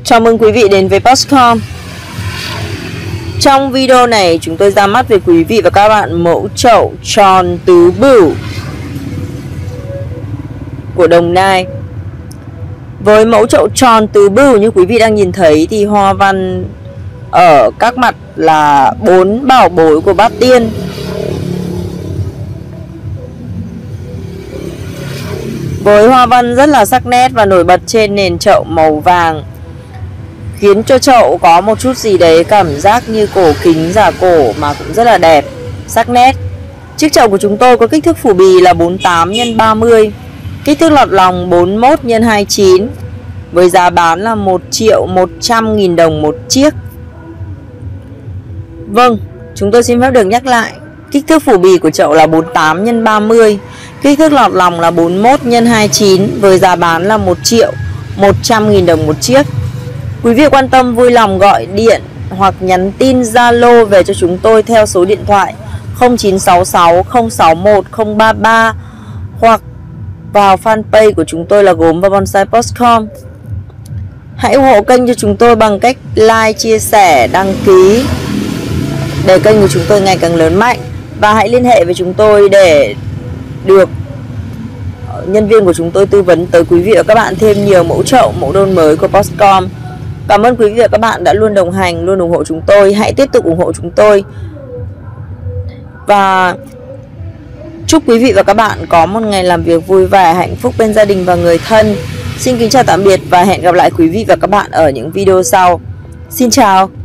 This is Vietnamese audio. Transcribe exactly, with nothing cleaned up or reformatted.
Chào mừng quý vị đến với Postcom. Trong video này chúng tôi ra mắt với quý vị và các bạn mẫu chậu tròn tứ bửu của Đồng Nai. Với mẫu chậu tròn tứ bửu như quý vị đang nhìn thấy thì hoa văn ở các mặt là bốn bảo bối của Bát Tiên. Với hoa văn rất là sắc nét và nổi bật trên nền chậu màu vàng, khiến cho chậu có một chút gì đấy cảm giác như cổ kính giả cổ mà cũng rất là đẹp, sắc nét. Chiếc chậu của chúng tôi có kích thước phủ bì là bốn mươi tám nhân ba mươi, kích thước lọt lòng bốn mươi mốt nhân hai mươi chín, với giá bán là một triệu một trăm nghìn đồng một chiếc. Vâng, chúng tôi xin phép được nhắc lại, kích thước phủ bì của chậu là bốn mươi tám nhân ba mươi, kích thước lọt lòng là bốn mươi mốt nhân hai mươi chín, với giá bán là một triệu một trăm nghìn đồng một chiếc. Quý vị quan tâm vui lòng gọi điện hoặc nhắn tin Zalo về cho chúng tôi theo số điện thoại không chín sáu sáu không sáu một không ba ba hoặc vào fanpage của chúng tôi là Gốm và Bonsai Postcom. Hãy ủng hộ kênh cho chúng tôi bằng cách like, chia sẻ, đăng ký để kênh của chúng tôi ngày càng lớn mạnh. Và hãy liên hệ với chúng tôi để được nhân viên của chúng tôi tư vấn tới quý vị và các bạn thêm nhiều mẫu chậu, mẫu đơn mới của Postcom. Cảm ơn quý vị và các bạn đã luôn đồng hành, luôn ủng hộ chúng tôi. Hãy tiếp tục ủng hộ chúng tôi. Và chúc quý vị và các bạn có một ngày làm việc vui vẻ, hạnh phúc bên gia đình và người thân. Xin kính chào tạm biệt và hẹn gặp lại quý vị và các bạn ở những video sau. Xin chào.